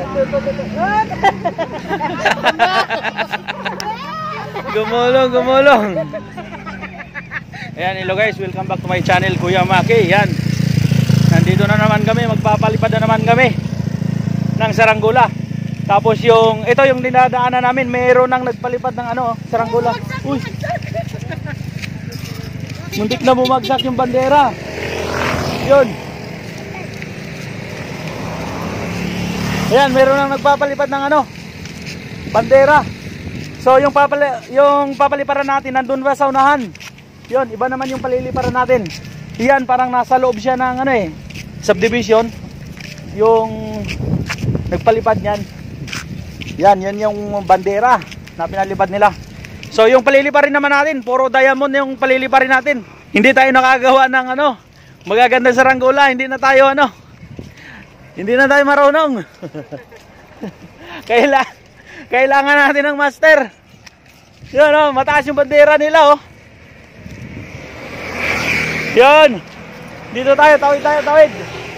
Gumulong, gumulong. Ayan, hello guys, welcome back to my channel, Kuya Maki. Yan, nandito na naman kami, magpapalipad na naman kami ng saranggola. Tapos ito yung dinadaanan namin, mayroon nang nagpalipad ng saranggola. Uy, muntik na bumagsak yung bandera. Yun. Ayan, mayroon nang nagpapalipad ng bandera. So yung papaliparan natin nandun ba sa unahan. Yun, iba naman yung paliliparan natin. Yan, parang nasa loob siya ng subdivision. Yung nagpalipad niyan. Yan yung bandera na pinalipad nila. So yung paliliparin naman natin, puro diamond yung paliliparin natin. Hindi tayo nakagawa ng magaganda saranggola, hindi na tayo marunong. Kailangan natin ng master. Yun, mataas yung bandera nila, Yun. Dito tayo, tawid.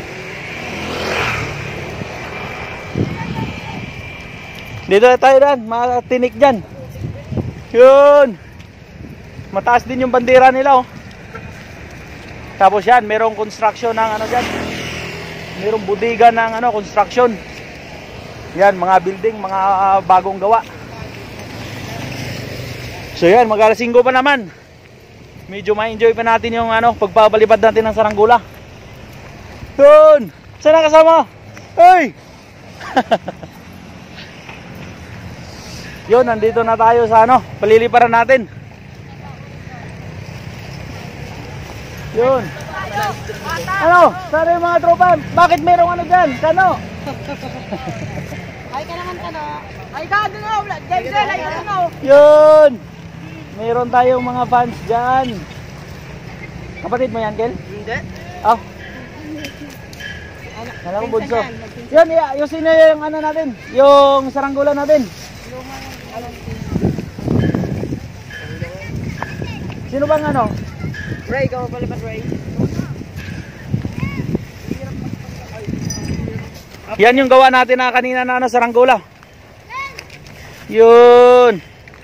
Dito tayo dan, matinik dyan. Yun. Mataas din yung bandera nila, Tapos yan, merong construction ng dyan. Merong budiga ng construction. Yan, mga building, mga bagong gawa. So yan, mag-alasinggo pa naman. Medyo ma-enjoy pa natin yung pagpabalipad natin ng saranggola. Yun! Saan na kasama? Hey! Yun, nandito na tayo sa paliliparan natin. Yun. Sana yung mga tropa? Bakit merong dyan? Kano? Ay ka naman kano. Ay ka doon. Yun. Meron tayong mga fans dyan. Kapatid mo yan, Kel? Hindi. Oh. Alam ko bunso. Yun, ayusin na yung natin. Yung saranggola natin. Sino bang Ray, ikaw palipad, Ray. Yan yung gawa natin na kanina na saranggola. Yun.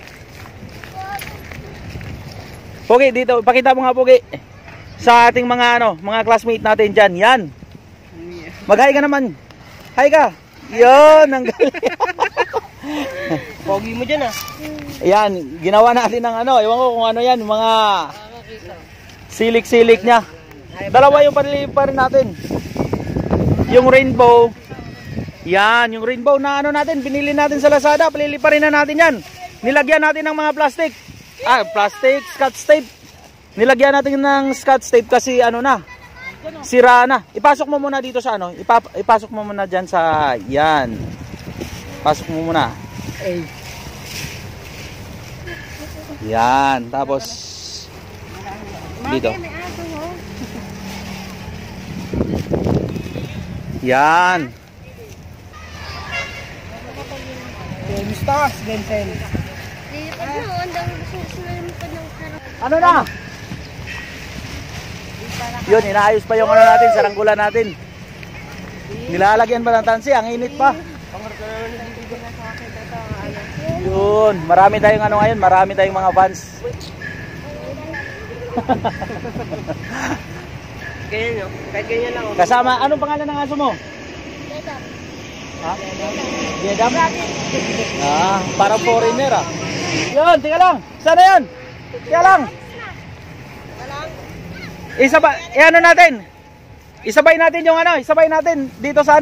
Pogi, dito, pakita mo nga Pogi. Sa ating mga classmate natin dyan. Yan. Mag-hi ka naman. Hi ka. Yun, ang galing. Pogi mo dyan Yan, ginawa natin ng ewan ko kung yan, mga silik-silik niya. Dalawa yung paliliparin natin. Yung rainbow. Yan, yung rainbow na natin, binili natin sa Lazada, paliliparin na natin yan. Nilagyan natin ng mga plastic. Plastic, scotch tape. Nilagyan natin ng scotch tape kasi sira na. Ipasok mo muna dito sa ipasok mo muna dyan sa yan. Pasok mo muna. Yan, tapos dito. Yan. Stars, Vincent. Ano na? Yun, inaayos pa yung natin, saranggola natin. Nilalagyan pa ng tansi, ang init pa. Yun, marami tayong ngayon, marami tayong mga fans. Ganyan kahit ganyan lang. Kasama, anong pangalan ng aso mo? Ha? Jedam? Parang foreigner Yun, tika lang. Sana yan? Tika lang. Natin. Isabay natin yung isabay natin dito sa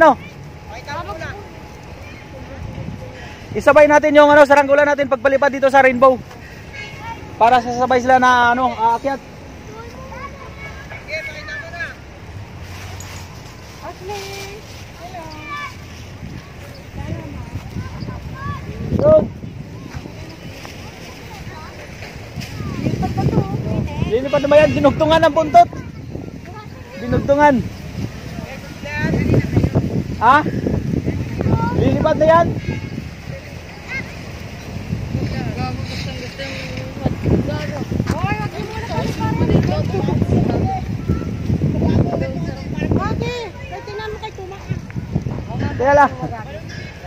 Isabay natin yung saranggola natin pagpalipad dito sa rainbow. Para sasabay sila na aakyat. Yun. Lilipad na ba yan? Dinugtungan ng buntot. Dinugtungan. Ha? Lilipad na yan? Teka lang.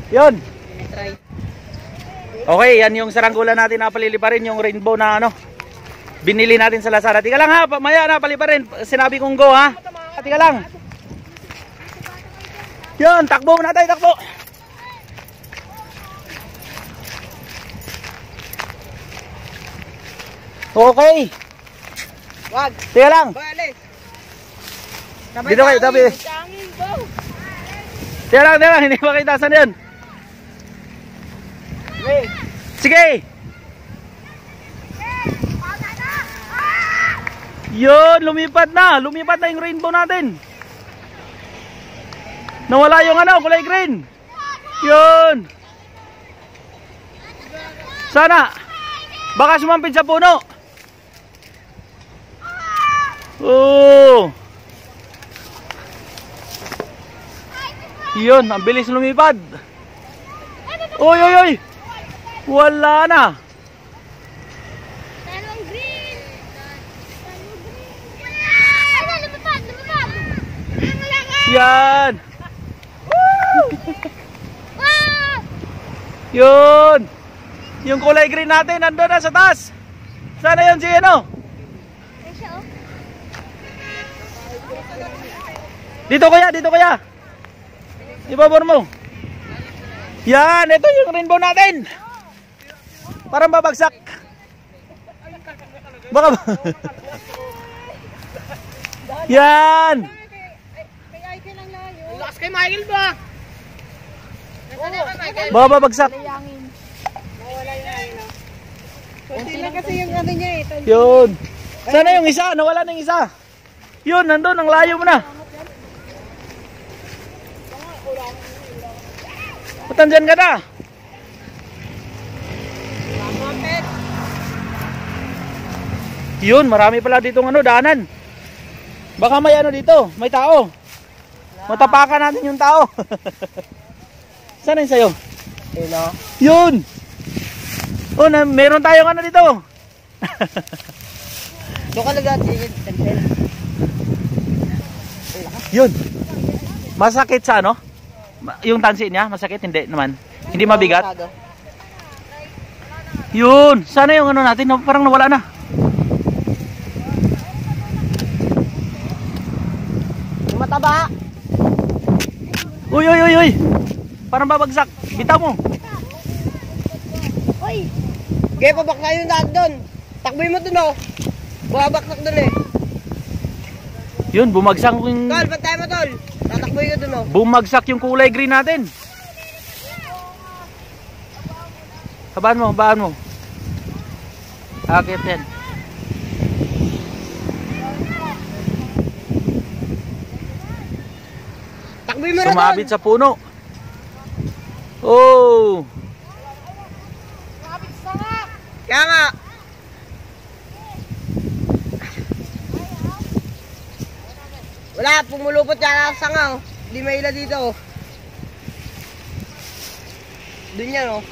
Yun. Try. Okay, yan yung saranggola natin na paliliparin, yung rainbow na ano. Binili natin sa Lazada. Tika lang ha, maya na paliparin. Sinabi kong go ha. Tika lang. Yun, takbo muna tayo, takbo. Okay. Wag. Tika lang. Balik. Dito kayo, tabi. Tika lang, hindi makita. Saan yun? Sige. Yun, lumipat na yung rainbow natin. Nawala yung ano, kulay green. Yun. Sana. Baka sumampid sa puno. Oh. Yun, ang bilis lumipad. Oy, oy, oy. Wala na. Talong green. Ano, lumipad. Yan. Wow! Yun. Yung kulay green natin nandun na sa taas. Sana yun si ano? Ay, siya, oh. Dito kaya. Ibabor mo. Yan, ito yung rainbow natin. Parang babagsak. Baka Yan. Lakas kay Michael ba? Baka babagsak. Kunti lang kasi yung ano niya eh. Yun. Sana yung isa, nawala na yung isa. Yun, nandun, ang layo mo na. Ba't andyan ka na? Yun, marami pala ditong ano, daanan. Baka may ano dito, may tao. Matapakan natin yung tao. Sana yung sayo? Hello? Yun! Oh, meron tayong ano dito. Doon ka lagat. Yun. Masakit sa ano? Yung tansi niya, masakit? Hindi naman. Hindi mabigat? Yun. Sana yung ano natin, parang nawala na. Yung mataba. Uy, uy, uy, uy. Parang babagsak. Bitaw mo. Uy! Gaya pa bak na yung daan doon. Takboy mo doon oh. Bumabaksak doon eh. Yun, bumagsak yung... Tol, bantay mo tol. Tatakboy ka doon oh. Bumagsak yung kulay green natin. Habaan mo, habaan mo. Akit yan. Takboy mo na doon. Sumabit sa puno. Oh! Kaya nga. Wala, pumulupot yan ang sanga oh. Hindi maila dito oh. Doon yan oh.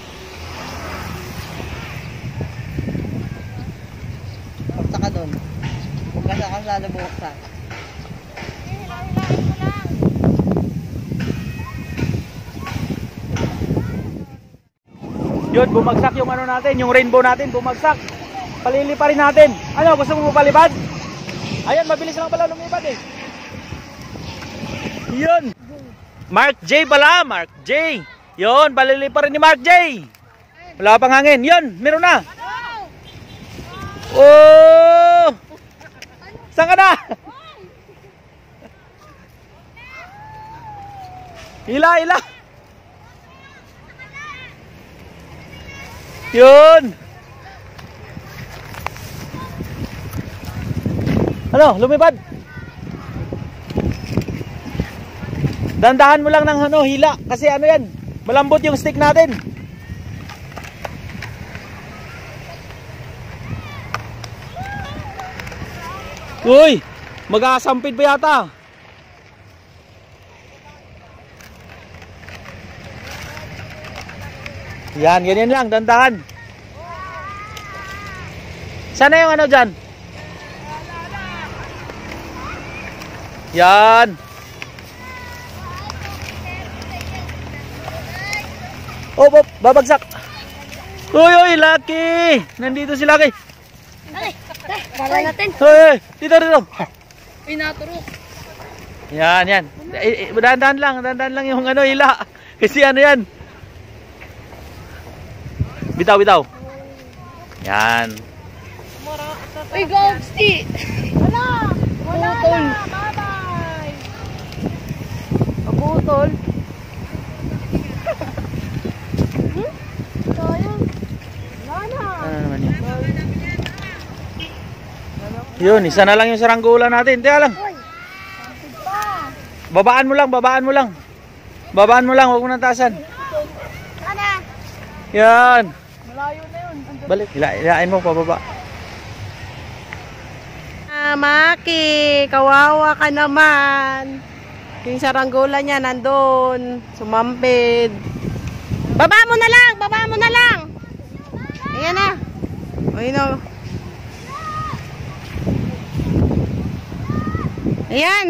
Buksa ka doon. Buksa ka sana buksa. Yun, bumagsak yung ano natin, yung rainbow natin, bumagsak. Paliliparin natin. Ano, gusto mo palipad? Ayan, mabilis lang pala lumipad eh. Yun. Mark J pala, Mark J. Yun, paliliparin ni Mark J. Wala pang hangin. Yun, meron na. Oh! Saan ka na? Hila, hila. Yun. Ano, lumipad. Dandahan mo lang ng ano, hila. Kasi ano yan, malambot yung stick natin. Uy, mag-aasampid pa yata. Yan, ganyan lang, dandahan. Sana yung ano dyan? Yan. Oh, babagsak. Uy, Lucky. Nandito si Lucky. Bala natin. Hoy, dito. Pinaturo. Yan. Dahan-dahan lang yung ano, hila. Kasi ano yan. Bitaw. Yan. Uy, Gogsti! Wala Putol. na. Bye-bye. Putol. Sayang. Wala na. Ano naman yun? Yun, isa na lang yung saranggola natin. Teka lang. Uy. Kapit pa. Babaan mo lang. Babaan mo lang, huwag mo nang taasan. Ano? Yan. Malayo na yun. Balik, hilain mo, pababa. Maki, kawawa ka naman. Yung saranggola niya nandun. Sumampid. Baba mo na lang. Ayan na. Ayun o. Ayan.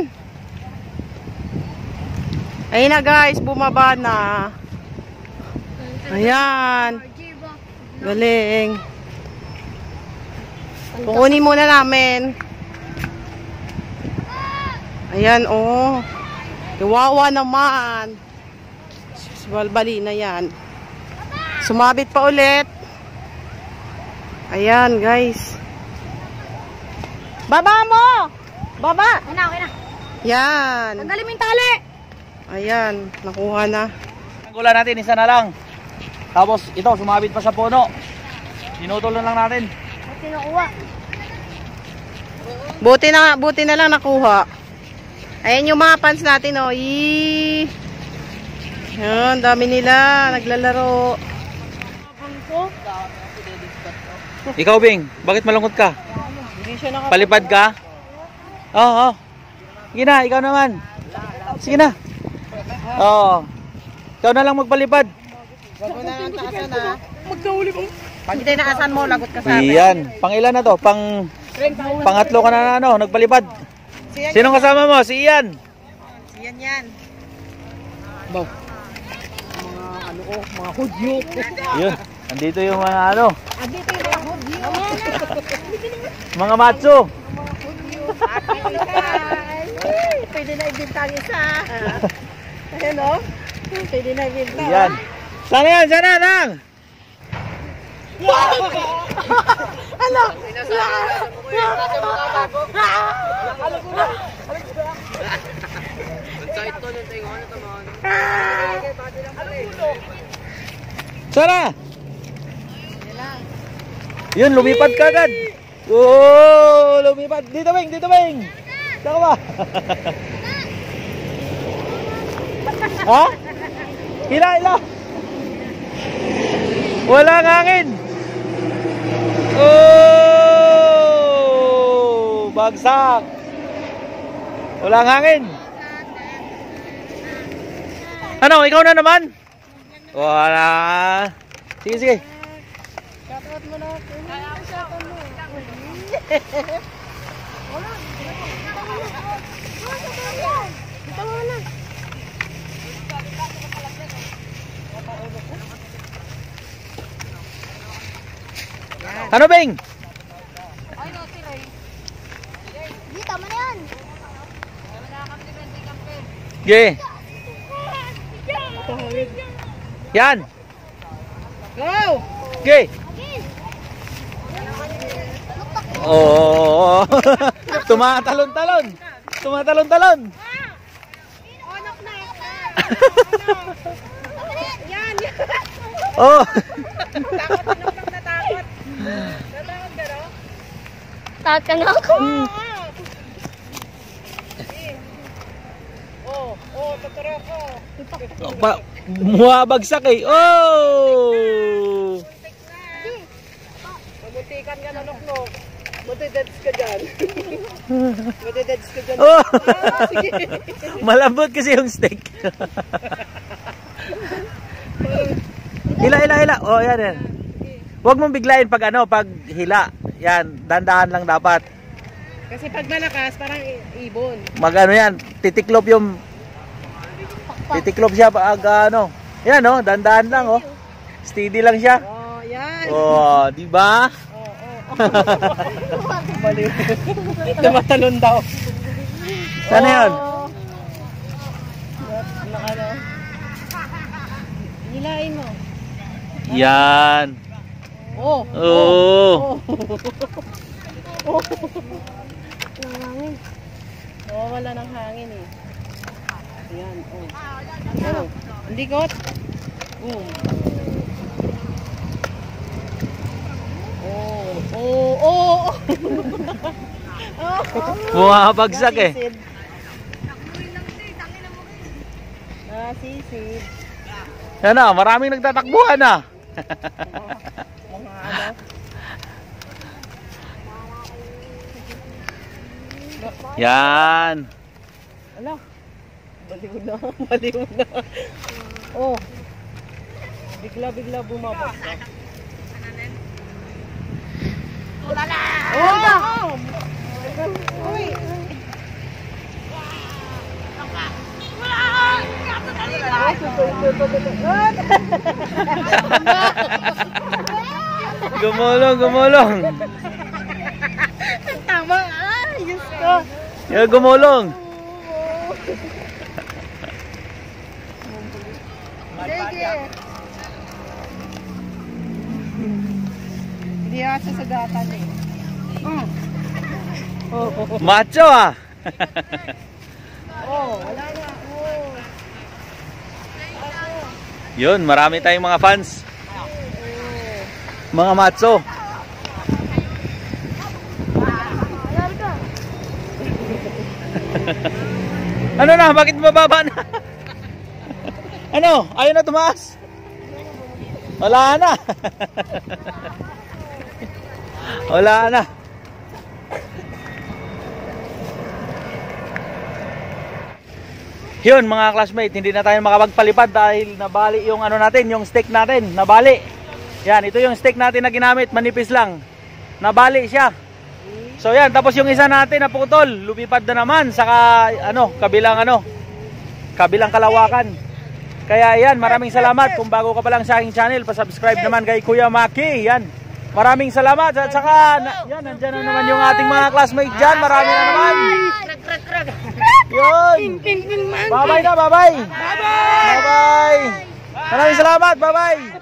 Ayun na guys, bumaba na. Ayan. Galing. Kukunin muna namin. Ayan, oh. Kawawa naman. Balbali na yan. Sumabit pa ulit. Ayan, guys. Baba mo! Baba! Okay na. Yan. Tanggalin mo yung tali. Ayan, nakuha na. Saranggola natin, isa na lang. Tapos ito, sumabit pa sa puno. Tinutulon lang natin. At kinukuha. Buti na lang nakuha. Ayan yung mga fans natin, oh. Yan, dami nila naglalaro. Ikaw, Bing, bakit malungkot ka? Hindi siya Palipad ka? Oo. Sige na, ikaw naman. Sige na. Oo. Ikaw na lang magpalipad. Wag mo na ang taasan, ha. Magkahuli mo. Pag hindi naasan mo, lagot ka sa akin. Iyan. Pang ilan na to? Pangatlo ka na nagpalipad. Sinong kasama mo? Si Ian. Yan. Ba. Mga hudyo. Yun. Andito yung mga ano. Andito yung mga hudyo. Mga macho. Pwede na ibintang isa. Ayan, oh. Pwede na ibintang. Iyan. Sana yan, sana lang. Ano? Sana. Yun, lumipad ka agad. Oh, lumipad. Dito, Bing. Saka ba? Ha? Hila. Walang hangin. Oh, bagsak. Walang hangin. Ano, ikaw na naman? Wala. Sige. Shoutout mo na ako. Ano, Bing? Dito, man yan. Ge. Yan. Go! Ge. Oh. Tumatalon-talon. Onak na. Yan. Oh. Takot na takot. Natakot ka, no? Takot ka nga ako. Tuturo ko. Muhabagsak eh. Oh. Mamuntikan ka na, Nuknok. Matideds ka dyan. Oh. Sige. Malambot kasi yung steak. Hila. Oh, yan. Huwag mong biglayin pag hila. Yan, dandahan lang dapat. Kasi pag malakas, parang ibon. Yan, titiklop siya pag Yan, dandahan lang, oh. Steady lang siya. Oh, yan. Oh, di ba? Baliw. Tumatalon daw. Sana yun? Ano? Nilain mo. Yan. Oh. Oh. Oh, wala ng hangin eh. Ayan, oh. Oh. Ang likot. Oh. Oh. Bumabagsak eh. Nasisid. Yan na, maraming nagtatakbuhan na. Mga ano. Yan. Ala. Baliw na. Oh. Bigla bumabagsak. Oh! Uy! Gumulong. Tama! Diyos ko! Yan, gumulong. Sige. Hindi ata sa gatan eh. Macho ah. Oh, wala na. Oh. Yun, marami tayong mga fans. Mga macho. Ano na? Bakit mababa na? Ano? Ayaw na tumaas? Wala na. Wala na. Yun mga classmate, hindi na tayo makapagpalipad dahil nabali yung ano natin, yung stick natin, nabali. Yan, ito yung stick natin na ginamit, manipis lang. Nabali siya. So yan, tapos yung isa natin na putol, lumipad na naman sa kabilang kalawakan. Kaya yan, maraming salamat. Kung bago ka pa lang sa aking channel, pa-subscribe naman kay Kuya Maki. Yan. Maraming salamat. At saka, yan, nandyan na naman yung ating mga classmates dyan. Marami na naman. Yun. Bye-bye na, bye-bye. Bye-bye. Maraming salamat, bye-bye.